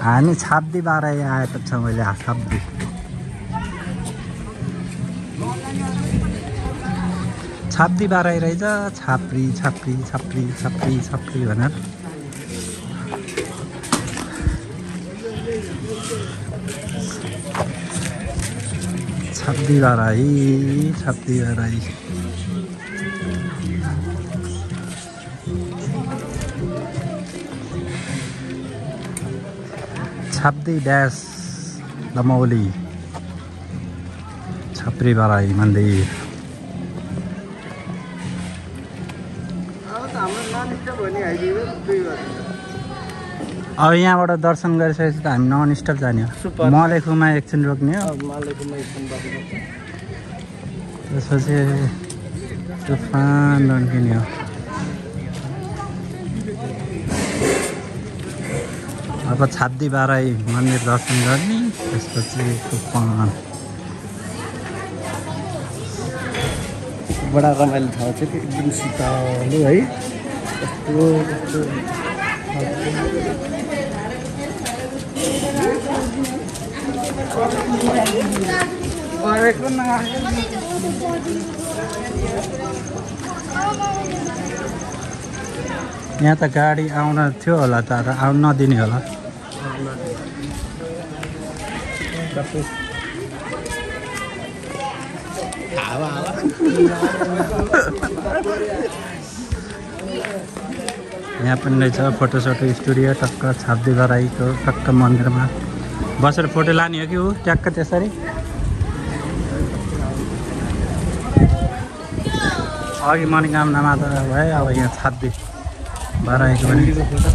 हामी छाब्दी बाराई आएको छौँ अहिले छाब्दी छाब्दी बाराई रहेछ छाप्री छाप्री छाप्री छाप्री छाप्री भनेर छाब्दी बाराई छाब्दी बाराई छाब्दी ड्यास दमौली छाप्री बाराई मन्दिर अब यहाँबाट दर्शन गरिसकेपछि त हामी नन स्टप जाने हो मलेखुमा एकछिन रोक्ने हो त्यसपछि तुफान रन्किने हो अब छाब्दी बाराई मन्दिर दर्शन गर्ने त्यसपछि तुफान बडा रमाइलो ठाउँ चाहिँ एकदम शीतलो है यहाँ त गाडी आउन थियो होला तर आउन नदिने होला यहाँ पनि रहेछ फोटोसोटो स्टुडियो टक्क छाब्दी बाराईको टक्क मन्दिरमा बसेर फोटो लाने हो कि ऊ ट्याक्क त्यसरी अघि मनोकामनामा त भयो अब यहाँ छाब्दी बाराईको पनि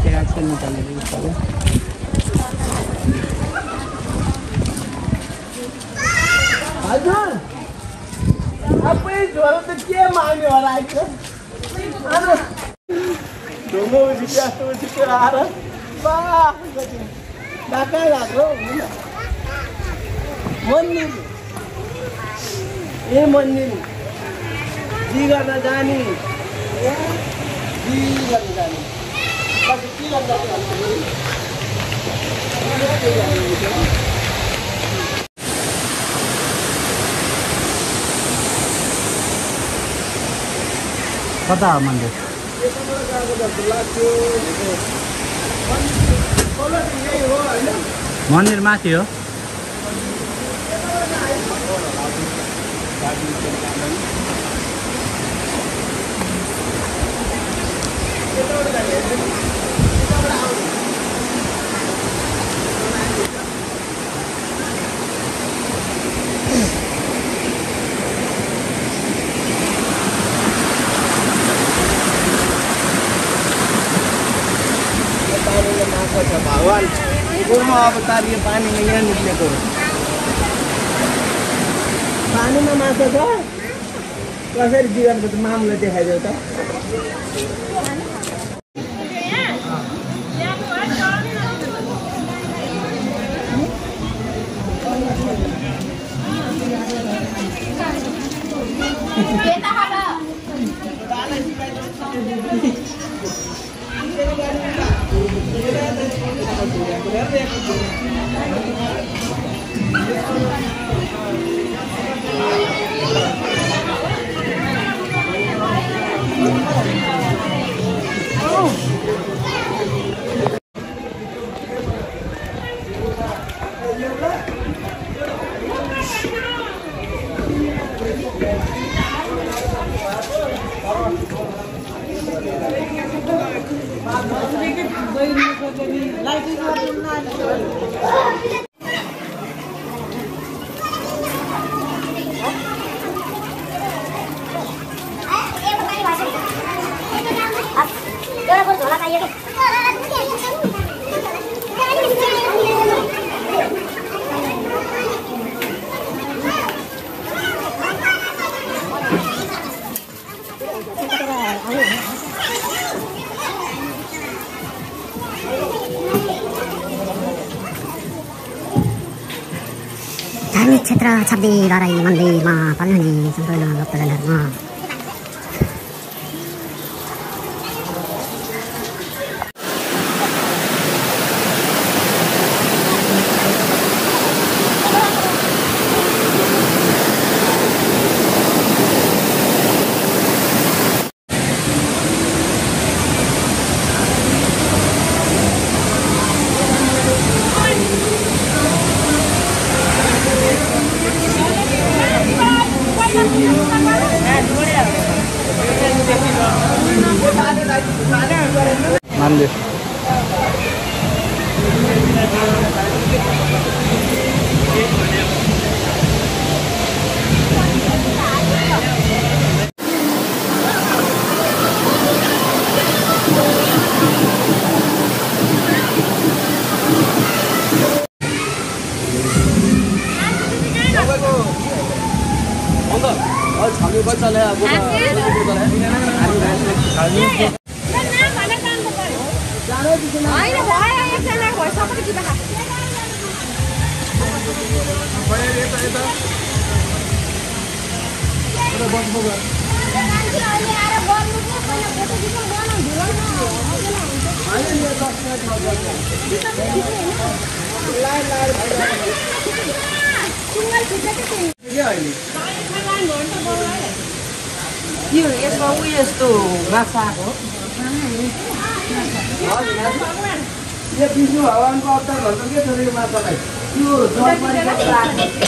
के माग्ने होला मन्दिर ए मन्दिर जी गर्न जाने कता हो मन्दिर मन्दिर माथि हो भगवान पूर्व अवतार यो पानीमा यहाँ निक्लेको हो पानीमा माछा छ कसरी जीवनको मामला देखाइदेऊ त धार्मिक क्षेत्र छाब्दी बाराई मन्दिरमा पाल्नुहुने सम्पूर्ण भक्तजनहरूमा मन्दिर यसमा उ यस्तो माछा आएको यो विष्णु भगवानको अवतार भन्छ के छ यो माछालाई त्यो जलपरी जस्तो आएको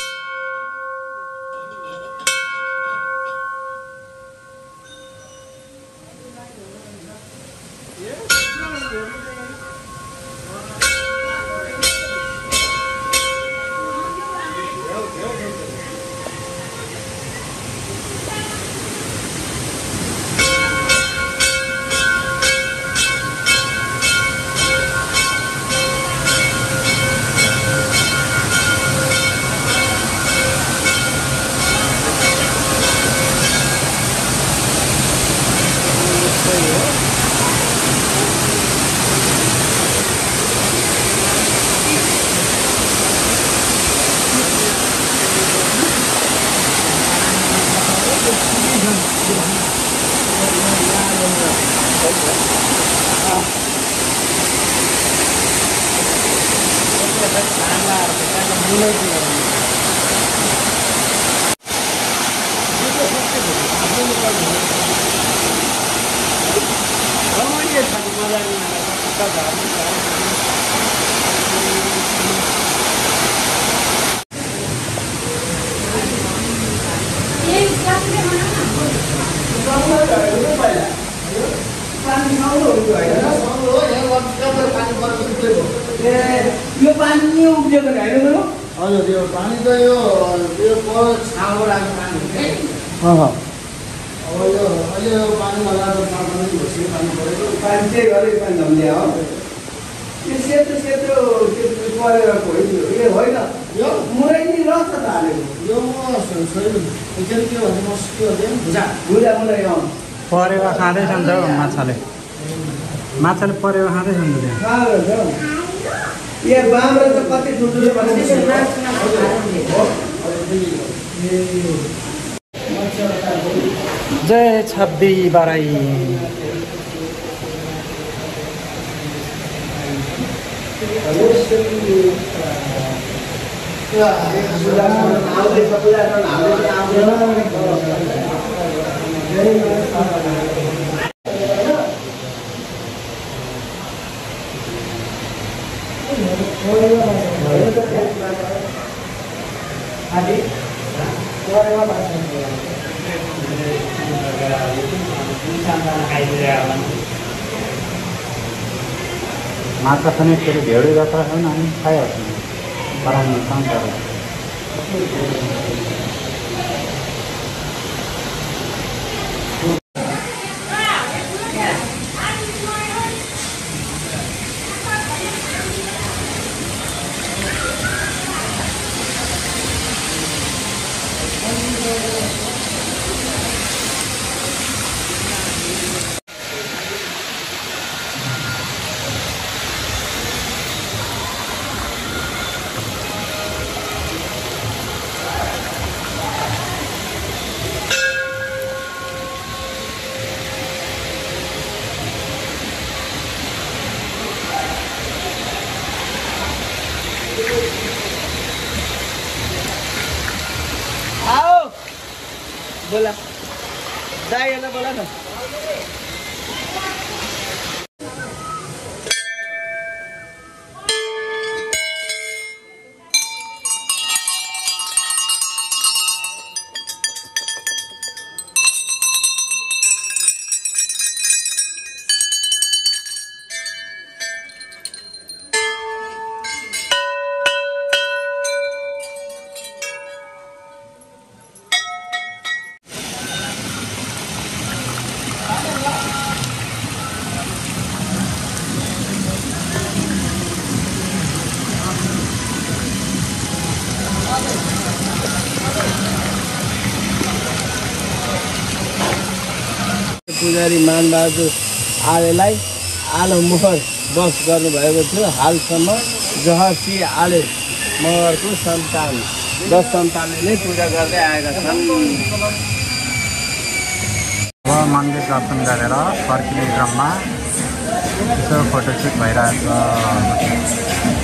यो पानी नि उब्जेको हैन बरु हजुर यो पानी त यो छाउँ राख्ने पानी हो के अब यो अहिले यो पानी लगाएर पानी भइसक्यो पानी परेको पानी चाहिँ गरे पानी झम्ले हो यो सेतो सेतो त्यो परेर भइदियो यो होइन यो मुरै नि रस त हालेको यो म सही एकचोटि के भन्छ म के भन्छ भुजा भुजा मुरै परेवा खाँदैछन् त माछाले परेवा खाँदैछन् त त्यहाँ यो बाम्रो त कति ठुल्ठुलो भनेको जय छब्बी बाराई माछा पनि फेरि भेडी जत्रा छैन अनि खाइहाल्छौँ परानी काउन्टर बोला दाई ना बोला ना पुजारी मानबहादुर आलेलाई आलो मोहर बस गर्नुभएको थियो। हालसम्म जहर सिंह आले मगरको सन्तान 10 सन्तानले नै पूजा गर्दै आएका छन्। अब मन्दिर दर्शन गरेर फर्किने क्रममा यसो फोटोसुट भइरहेको छ।